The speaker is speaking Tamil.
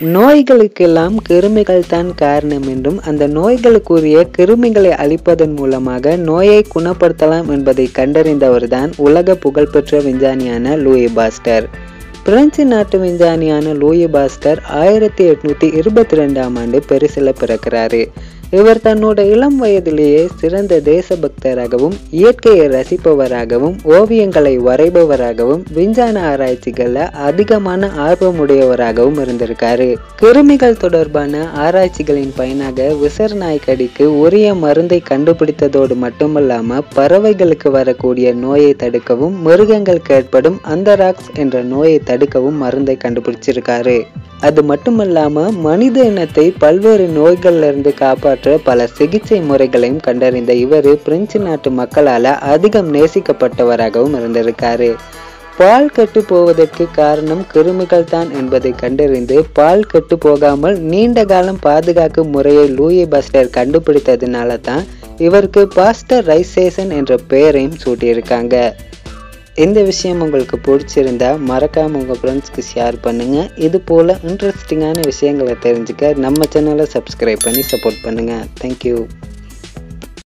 நோய்களுக்கெல்லாம் கிருமிகள் தான் காரணம் என்றும் அந்த நோய்களுக்குரிய கிருமிகளை அழிப்பதன் மூலமாக நோயை குணப்படுத்தலாம் என்பதை கண்டறிந்தவர்தான் உலக புகழ்பெற்ற விஞ்ஞானியான லூயி பாஸ்டர். பிரெஞ்சு நாட்டு விஞ்ஞானியான லூயி பாஸ்டர் 1822ஆம் ஆண்டு பெரிசில பிறக்கிறாரு. இவர் தன்னோட இளம் வயதிலேயே சிறந்த தேசபக்தராகவும் இயற்கையை ரசிப்பவராகவும் ஓவியங்களை வரைபவராகவும் விஞ்ஞான ஆராய்ச்சிகள்ல அதிகமான ஆர்வமுடையவராகவும் இருந்திருக்காரு. கிருமிகள் தொடர்பான ஆராய்ச்சிகளின் பயனாக விசர்நாய்க்கடிக்கு உரிய மருந்தை கண்டுபிடித்ததோடு மட்டுமல்லாம பறவைகளுக்கு வரக்கூடிய நோயை தடுக்கவும் மிருகங்களுக்கு ஏற்படும் அந்தராக்ஸ் என்ற நோயை தடுக்கவும் மருந்தை கண்டுபிடிச்சிருக்காரு. அது மட்டுமல்லாம மனித இனத்தை பல்வேறு நோய்கள்ல இருந்து காப்பாற்ற பல சிகிச்சை முறைகளையும் கண்டறிந்த இவர் பிரெஞ்சு நாட்டு மக்களால அதிகம் நேசிக்கப்பட்டவராகவும் இருந்திருக்காரு. பால் கெட்டு போவதற்கு காரணம் கிருமிகள் தான் என்பதை கண்டறிந்து பால் கெட்டு போகாமல் நீண்ட காலம் பாதுகாக்கும் முறையை லூயி பாஸ்டர் கண்டுபிடித்ததுனால தான் இவருக்கு பாஸ்டரைசேஷன் என்ற பெயரையும் சூட்டியிருக்காங்க. இந்த விஷயம் உங்களுக்கு பிடிச்சிருந்தா மறக்காம உங்க ஃப்ரெண்ட்ஸ்க்கு ஷேர் பண்ணுங்க. இது போல இன்ட்ரெஸ்டிங்கான விஷயங்களை தெரிஞ்சுக்க நம்ம சேனலை சப்ஸ்கிரைப் பண்ணி சப்போர்ட் பண்ணுங்க. தேங்க்யூ.